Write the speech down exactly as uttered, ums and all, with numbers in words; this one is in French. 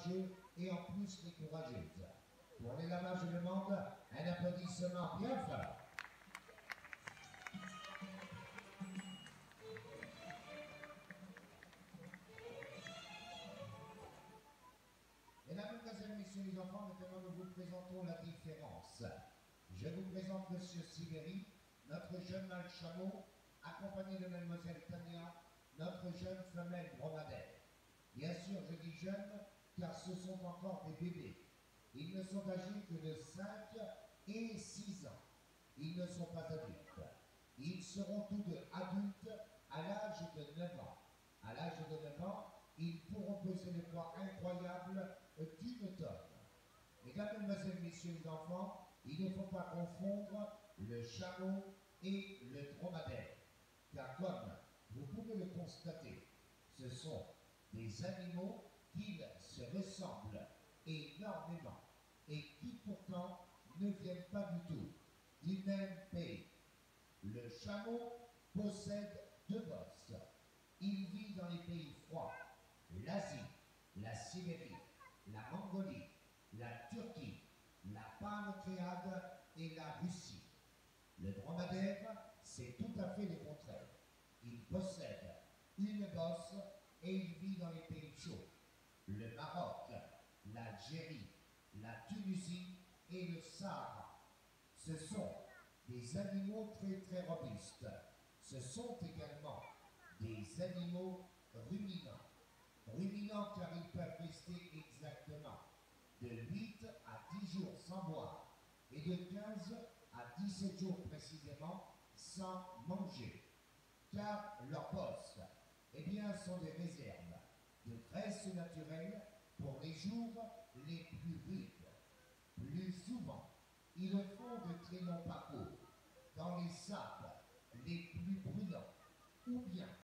courageux et en plus les courageuses. Pour les lamas, je demande un applaudissement bien fort. Mesdames, Mesdemoiselles, Messieurs les enfants, maintenant nous vous présentons la différence. Je vous présente Monsieur Sibéry, notre jeune mâle chameau, accompagné de Mademoiselle Tania, notre jeune femelle dromadaire. Bien sûr, je dis jeunes, car ce sont encore des bébés. Ils ne sont âgés que de cinq et six ans. Ils ne sont pas adultes. Ils seront tous deux adultes à l'âge de neuf ans. À l'âge de neuf ans, ils pourront peser le poids incroyable d'une tonne. Mesdames, Mesdemoiselles, Messieurs les enfants, il ne faut pas confondre le chameau et le dromadaire. Car comme vous pouvez le constater, ce sont des animaux qui se ressemblent énormément et qui pourtant ne viennent pas du tout du même pays. Le chameau possède deux bosses. Il vit dans les pays froids, l'Asie, la Sibérie, la Mongolie, la Turquie, la Pancréade et la Russie. Le dromadaire, c'est tout à fait le contraire. Il possède une bosse et il vit dans les pays chauds. Le Maroc, l'Algérie, la Tunisie et le Sahara. Ce sont des animaux très très robustes. Ce sont également des animaux ruminants. Ruminants car ils peuvent rester exactement de huit à dix jours sans boire et de quinze à dix-sept jours précisément sans manger. Car leurs bosses, eh bien, sont des réserves de graisse naturelle pour les jours les plus rudes. Plus souvent, ils font de très longs parcours dans les sables les plus brûlants ou bien